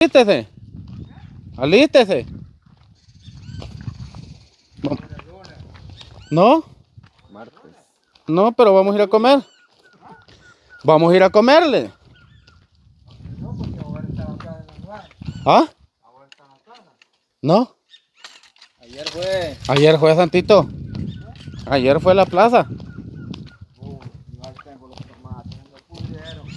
alístese. Alístese. ¿No? Martes. No, pero vamos a ir a comer. Vamos a ir a comerle. ¿Ah? ¿No? Ayer fue Santito. Ayer fue a la plaza. Tengo los tomates, me pudieron.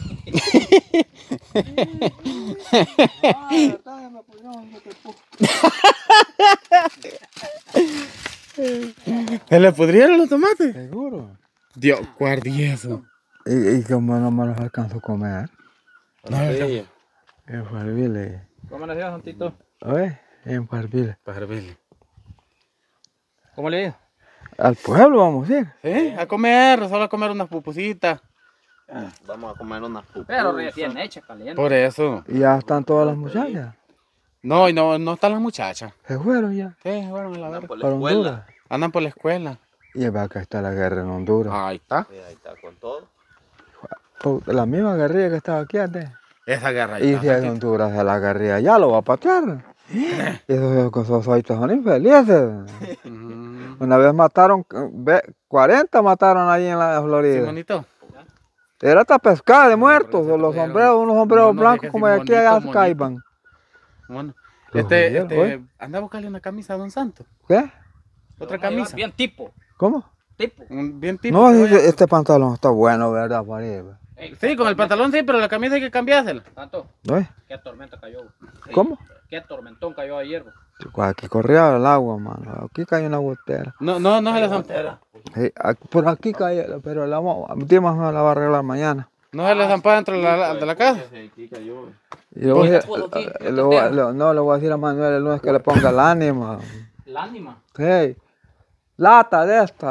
¿Se le pudrieron los tomates? ¿Seguro? Dios, guardieso. ¿Y cómo no me los alcanzo a comer? No, En Farville. ¿Cómo le dio, Santito? Oye, en Farville. Para verle. ¿Cómo le dio? Al pueblo vamos a ir. ¿Sí? A comer, solo a comer unas pupusitas. Vamos a comer unas pupusas. Pero recién hecha, caliente. Por eso. Y ya están todas las muchachas. No, y no están las muchachas. Se fueron ya. Sí, bueno, a la verga. Por la Para escuela. Honduras. Andan por la escuela. Y acá está la guerra en Honduras. Ahí está. Sí, ahí está con todo. La misma guerrilla que estaba aquí antes. Esa guerra Y ahí si es de Honduras de la guerrilla, ya lo va a patear. Y esos soitos son infelices. Una vez mataron, 40 mataron ahí en la Sí, Florida. bonito. Era hasta pescada de muertos, pero se los pudieron. sombreros, unos sombreros No, no, blancos dije como sí, de aquí bonito, allá bonito. caiban. Bueno. Los judíos, Anda a buscarle una camisa a Don Santo. ¿Qué? Otra camisa. Bien tipo. ¿Cómo? Tipo. Bien tipo. No, que vaya. este pantalón está bueno, ¿verdad, Farid? Sí, con el pantalón sí, pero la camisa hay que cambiársela. Tanto. ¿No? Qué tormenta cayó. ¿Cómo? Qué tormentón cayó ayer. Aquí corría el agua, mano. Aquí cayó una gotera. No se le zampó. Sí, por aquí cayó, pero Dimas me la va a arreglar mañana. No se le zampó dentro de la casa. Aquí cayó. Y le voy a decir- Pudo aquí, le voy- no, le voy a decir a Manuel el lunes que le ponga el ánimo. El ánima. Sí. Lata de esta.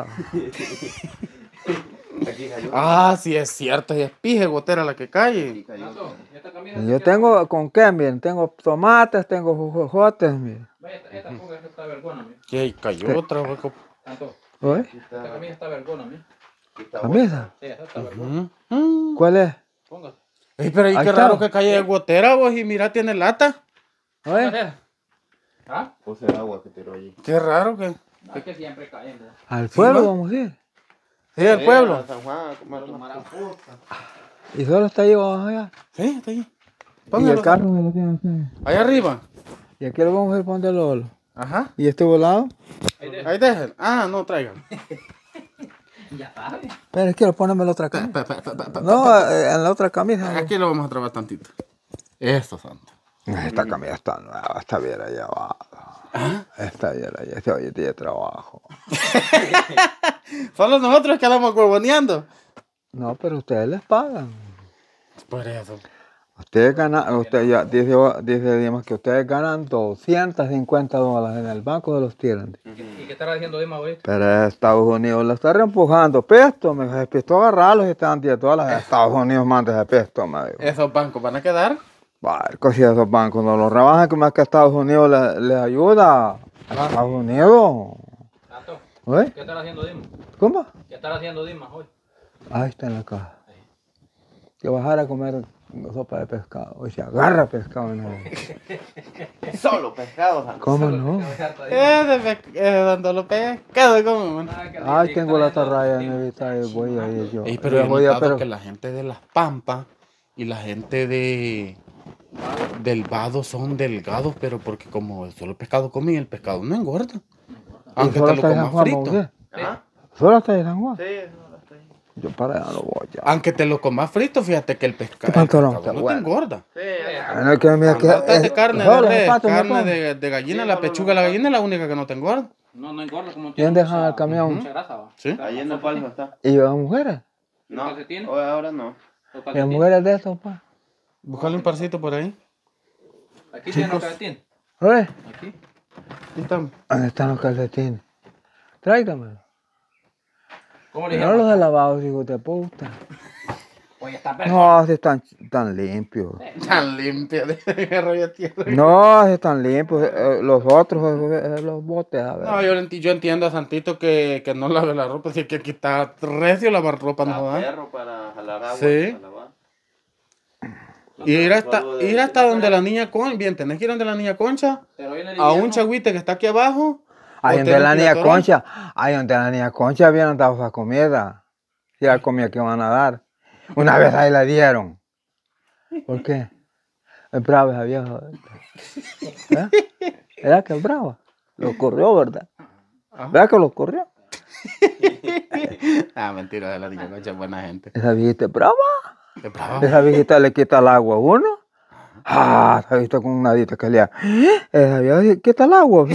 Aquí cayó. Ah, sí es cierto, y es pije gotera la que cae. Tanto. Esta camisa. Y yo tengo, ¿con qué? Miren, tengo tomates, tengo jojotes, miren. Vaya, esta ponga, esta está vergona, mira. Que cayó otra hueco. Tanto. ¿Oye? Esta camisa está vergona, mira. ¿Camisa? Sí, esta está vergona. ¿Cuál es? Póngase. Ey, pero ahí Ahí qué está. raro que caiga de gotera vos y mira tiene lata. ¿Oye? ¿Ah? Puse el agua que tiró allí. Qué raro que. No, es que siempre caen, ¿no? Al pueblo ¿no? vamos a ir. Sí, el pueblo. A San Juan a comer unas pupusas. Y solo está ahí, vamos allá. Sí, está ahí. Y el Póngalo. carro me lo tiene aquí. Ahí arriba. Y aquí lo vamos a ir para donde Lolo. Ajá. ¿Y este volado? Ahí déjenlo. Ah, no traigan. Ya sabe. Pero es que lo poneme en la otra camisa. No, en la otra camisa. Aquí lo vamos a trabar tantito. Esto, santo. Esta camisa está nueva, está bien allá abajo. Está bien allá, este hoy tiene trabajo. Solo nosotros que andamos huevoneando. No, pero ustedes les pagan. Por eso. Ustedes ganan, dice Dimas que ustedes ganan $250 en el banco de los tirantes. ¿Y qué estará diciendo Dima ahorita? Pero Estados Unidos lo está reempujando. Pesto, me pisto agarrarlos y están 10 dólares. Estados Unidos manda ese pesto, me dijo. Esos bancos van a quedar. Barco, si esos bancos no los rebajan, que más que Estados Unidos les ayuda. A Estados Unidos. Tanto. ¿Oye? ¿Qué estará haciendo Dima? ¿Cómo? ¿Qué estará haciendo Dima hoy? Ahí está en la caja. Que bajar a comer sopa de pescado. Hoy se agarra pescado. ¿No? Solo pescado, San ¿Cómo no? Dándolo pescado, ¿cómo, man? Ay, tengo la tarraya nevita y voy a ir yo. Ey, pero yo he Voy a- notado que la gente de Las Pampas y la gente del Vado son delgados, pero porque como solo pescado comen, el pescado no engorda. Aunque solo te lo está en San comas Juan, frito. ¿vos qué? Ajá. ¿Solo está en San Juan? Sí, no está ahí. Yo para allá no voy ya. Aunque te lo comas frito, fíjate que el pescado, pantalón no está te bueno. engorda. Sí, No es que mira que Andate de carne de solo res, zapatos me carne pongo. de gallina, Sí, la no, pechuga de la no, gallina es la única que no te engorda. No engorda como ¿Quién mucha- deja el camión? Mucha grasa, va. ¿Sí? ahí en el palco está. ¿Y las mujeres? No, calcetines? hoy ahora no. Los ¿Y las calcetines. mujeres de esos, pa? Buscale un parcito por ahí. Aquí tienen los calcetines. Oye, Aquí. Ahí están. ¿dónde están los calcetines? Tráigamelo. ¿Cómo le No dijeron? los de lavado, hijo de puta. Oye, está No, si están tan limpios. Tan limpia de rollo tierra. No, si están limpios. Los otros, los botes, a ver. No, yo entiendo a Santito que no lave la ropa, así que aquí está recio lavar ropa, no Está jodas. perro para jalar agua. Sí. Para lavar. Y ir hasta donde la niña Concha. Bien, tenés que ir donde la niña Concha. Pero hoy en el A un invierno, chagüite que está aquí abajo. Ahí o donde tenés la que ir a niña Torón. Concha, ahí donde la niña Concha habían dado esa comida. Y la comida que van a dar. Una vez ahí la dieron. ¿Por qué? Es brava esa vieja. ¿Eh? ¿Era que es brava? Lo corrió, ¿verdad? Ajá. ¿Verdad que lo corrió? Ah, mentira, de la niña Concha es buena gente. Esa viejita es brava. Es brava. Esa viejita le quita el agua a uno. Ah, esa viejita con una dita que le da. Esa vieja le quita el agua.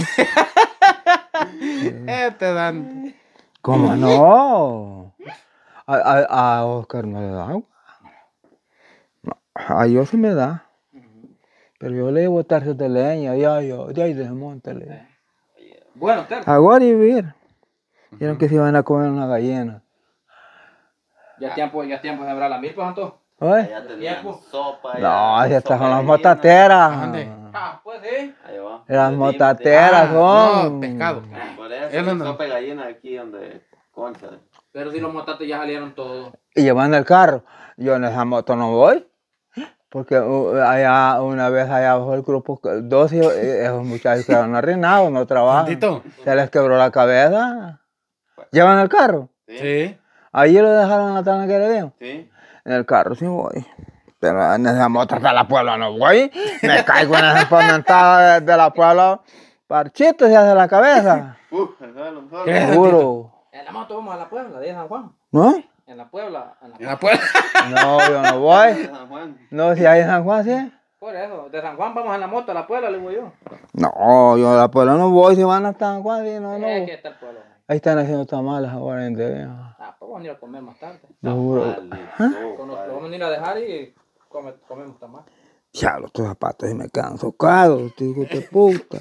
Te dan. ¿Cómo no? A Oscar no le da agua. No, a yo sí me da. Pero yo le llevo tarjeta de leña, ya ahí desmontale. Bueno, claro. Ahora y vivir. Dijeron que se iban a comer una gallina. Ya tiempo de sembrar la milpa, Santo. ¿Oye? Allá tenían Tiempo. sopa. No, allá, si estas sopa son las de gallina. motateras. ¿Dónde? Ah, pues sí. Ahí va. Las Dime, motateras Ah, son. no, pescado. Por eso, Eso no. sopa de gallina aquí donde Concha. Pero si los motates ya salieron todos. Y llevando el carro. Yo en esa moto no voy. Porque allá, una vez allá bajo el grupo 12, esos muchachos quedaron arruinados, no trabajan. Santito. Se les quebró la cabeza. ¿Llevan el carro? Sí. Ahí lo dejaron atrás en aquel día. Sí. En el carro sí voy. Pero en esa moto hasta la Puebla no voy. Me caigo en esa empamentada de la Puebla. Parchito se hace la cabeza. El solo. ¿Qué? Seguro. En la moto vamos a la Puebla, de San Juan. ¿No? En la Puebla. En la puerta. No, yo no voy. San Juan. No, si hay en San Juan, sí. Por eso, de San Juan vamos en la moto a la Puebla, le digo yo. No, yo a la Puebla no voy. Si van a San Juan, sí, no, no. Aquí está el pueblo. Ahí están haciendo tamales ahora en TV. Ah, pues vamos a ir a comer más tarde. Seguro. Lo vamos a ir a dejar y comemos tamás. Diablo, estos zapatos y me quedan socados, tío, de puta.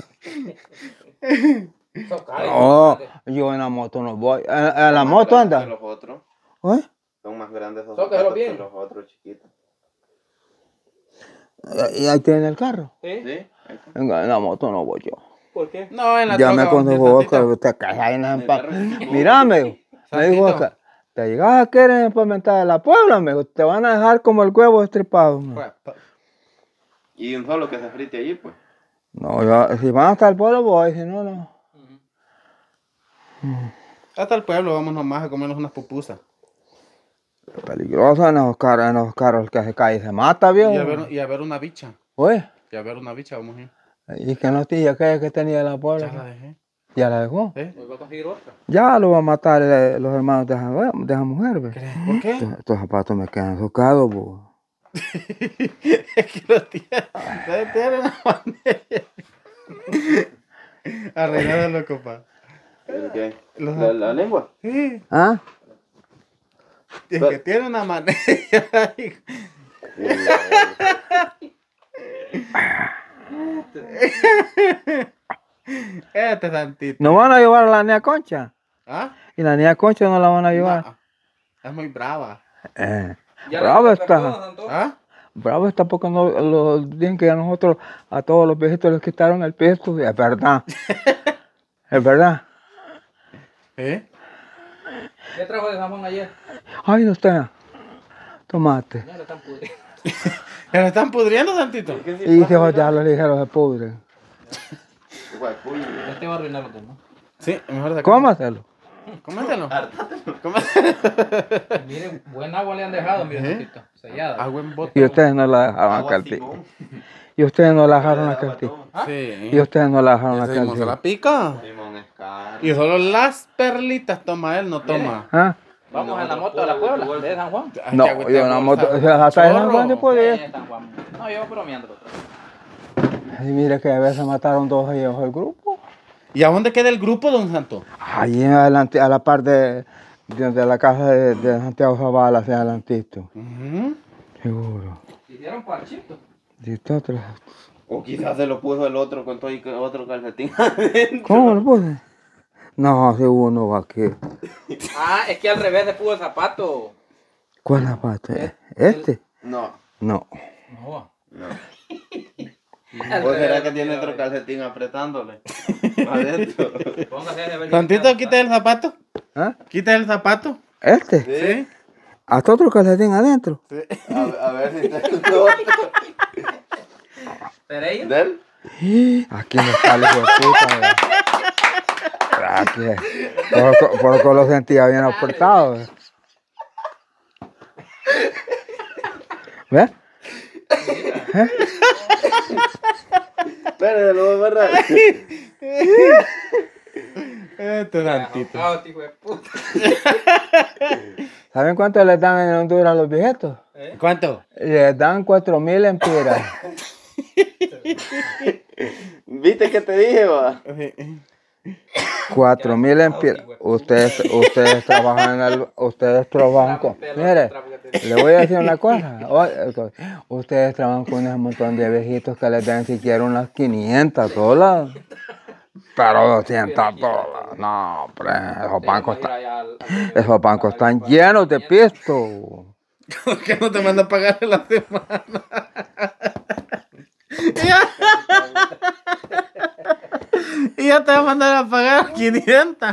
No, yo en la moto no voy. ¿En la moto anda? Los otros. ¿Eh? Son más grandes esos Tócalo zapatos bien. que los otros chiquitos. ¿Y ahí tiene el carro? ¿Sí? ¿Sí? Ahí está. En la moto no voy yo. ¿Por qué? No, en la Ya me troca, conozco Santito. Oscar, usted cae ahí en la En el carro. Mírame, me dijo Santito. Oscar, te llegas a querer empamentar de la Puebla, me dijo, te van a dejar como el huevo estripado. me dijo. Y un solo que se frite allí, pues. No, yo, si van hasta el pueblo voy, si no, no. Hasta el pueblo vamos nomás a comernos unas pupusas. Peligroso en esos carros, el que se cae y se mata, viejo. Y a ver una bicha. Oye, Y a ver una bicha, vamos a ir. y que no tía aquella que tenía de la Ya Puebla. la dejé. ¿Ya la dejó? ¿Eh? Hoy voy a conseguir otra. Ya lo va a matar los hermanos de esa mujer, ve. ¿Crees? ¿Por qué? Estos zapatos me quedan socados, bo. Es que los tienen una manera. Arregládalo, compa. ¿El qué? Los- ¿La lengua? Sí, ¿Ah? es que tiene una manera. Este Santito. ¿No van a llevar a la niña Concha? ¿Ah? ¿Y la niña Concha no la van a llevar? No, es muy brava. Bravo le está. perdón, Santo. ¿Ah? Bravo está porque no, los días que a nosotros, a todos los viejitos les quitaron el peso. Es verdad. Es verdad. ¿Eh? ¿Qué trajo de San Juan ayer? Ay, no está. Tomate. Ya le están pudriendo. ¿Se lo están pudriendo, Santito? Y se va a dejar los ligeros se pudren. Este va a arruinar los demás. Sí, mejor de Cómaselo. Cómetelo. Miren, buen agua le han dejado, miren, Santito. Sellada. Agua en bote. Y ustedes no la dejaron a cartilla. Y ustedes no la dejaron a cartilla. Sí. Y ustedes no la dejaron a Ese limón se cartilla. la pica. Limón es caro. Y solo las perlitas toma él, no toma. ¿Ah? Vamos en la moto a la Puebla, de San Juan. Ay, No, qué agüita yo en la bolsa. moto, o sea, hasta en San Juan se Chorro. puede ir. De San Juan. No, yo bromeando. Y mire que a veces mataron dos ahí bajo el grupo. ¿Y a dónde queda el grupo, don Santo? Allí adelante, a la par de la casa de Santiago Zavala, hacia adelantito. Seguro. Hicieron parchito. Y está atrás. O quizás se lo puso el otro con todo y otro calcetín adentro. ¿Cómo lo puse? No, seguro no va aquí. Ah, es que al revés se puso el zapato. ¿Cuál zapato? ¿Este? No. No. No. No. Al ¿O será revés, que tiene otro calcetín apretándole? Adentro. Póngase ese Santito, quita el zapato. ¿Ah? Quita el zapato. ¿Este? Sí. Hasta otro calcetín adentro. A ver si está el otro. ¿Pereira? ¿De él? Aquí no está el hijo de puta. Aquí. Por lo que lo sentía bien apretado. ¿Ves? Espérate, lo voy a agarrar. Este Santito. Ah, hijo de puta. ¿Saben cuánto les dan en Honduras a los viejitos? ¿Cuánto? Les dan 4,000 empiras. ¿Viste que te dije, va? 4,000 empiras. Ustedes trabajan con... Mire, le voy a decir una cosa. Ustedes trabajan con un montón de viejitos que les dan siquiera unas $500. Pero $200. No, hombre, esos bancos están llenos de pisto. ¿Por qué no te manda a pagar en la semana? Y ya te va a mandar a pagar 500.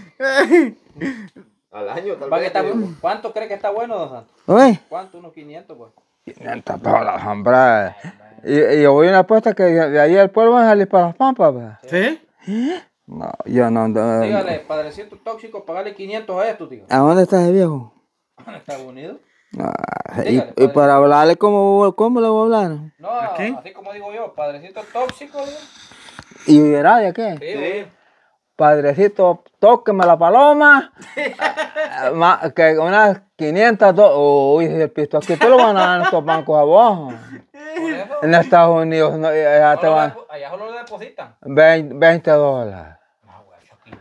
Al año, tal Va que vez. está bueno. ¿Cuánto cree que está bueno, don Santos? Uy, ¿Cuánto? Unos 500, pues. $500, hombre. Y yo voy a una apuesta que de ahí el pueblo va a salir para las pampas. ¿Verdad? ¿Sí? No, yo no. Dígale, padrecito tóxico, pagarle 500 a esto, digo. ¿A dónde está ese viejo? ¿En Estados Unidos? Y para hablarle, ¿cómo le voy a hablar? No, qué? así como digo yo, padrecito tóxico, digo. ¿Y verá de qué? Sí, güey. Padrecito, tóqueme la paloma. Que unas $500. Uy, el pisto aquí te lo van a dar en estos bancos abajo. Por eso. En Estados Unidos ya te van Allá solo le depositan. $20. No, güey,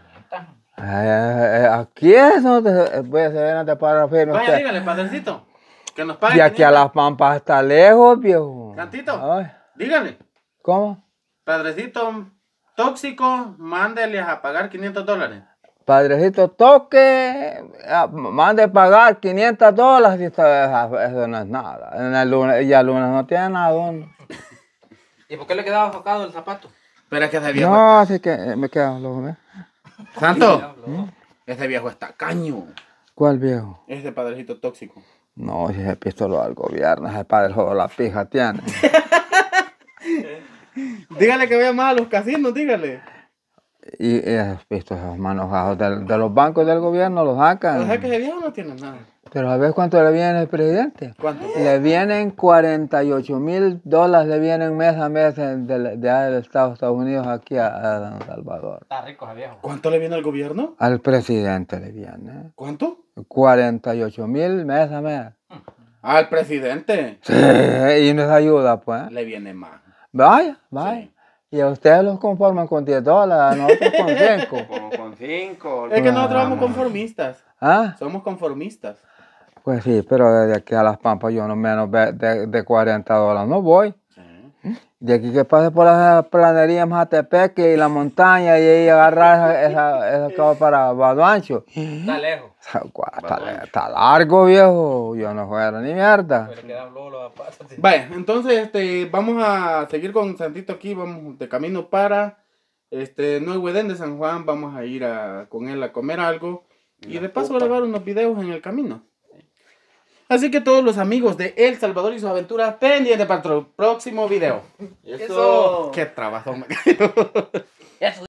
500. Aquí eso se ven de para firme. Vaya, usted. dígale, padrecito. Que nos pague. De aquí a 500. Las Pampas está lejos, viejo. Santito. Ay, Dígale. ¿cómo? Padrecito tóxico, mándele a pagar $500. Padrecito, toque, mande pagar $500 y eso no es nada. En el lunes, y el lunes no tiene nada. ¿Dónde? ¿Y por qué le quedaba sacado el zapato? Pero es que ese viejo. No, así que me quedo loco, ¿eh? Santo. Ese viejo está caño. ¿Cuál viejo? Ese padrecito tóxico. No, si ese pistola al gobierno, ese padre juego la pija tiene. Dígale que vaya más a los casinos, dígale. Y esos pistolas manojados de los bancos del gobierno los sacan. O sea que ese viejo no tiene nada. Pero a ver cuánto le viene el presidente. ¿Cuánto? Le vienen $48,000, le vienen mes a mes de Estados Unidos aquí a San Salvador. Está rico ese viejo. ¿Cuánto le viene al gobierno? Al presidente le viene. ¿Cuánto? 48,000 mes a mes. Al presidente. Sí, y nos ayuda, pues. Le viene más. Vaya. Sí. Y a ustedes los conforman con $10, a nosotros con 5. Como con 5. Es que nosotros somos conformistas. ¿Ah? Somos conformistas. Pues sí, pero desde aquí a Las Pampas yo no menos de $40 no voy. De aquí que pase por la planería Majatepeque y la montaña y ahí agarrar esa cabo para Baduancho. Está lejos. Está largo, viejo. Yo no fuera ni mierda. Pero le queda un lolo a patas. Vaya, entonces vamos a seguir con Santito aquí. Vamos de camino para Nuevo Edén de San Juan. Vamos a ir con él a comer algo. Y de paso grabar unos videos en el camino. Así que todos los amigos de El Salvador y sus aventuras, pendientes para el próximo video. Eso. ¡Qué trabajo me cayó! Eso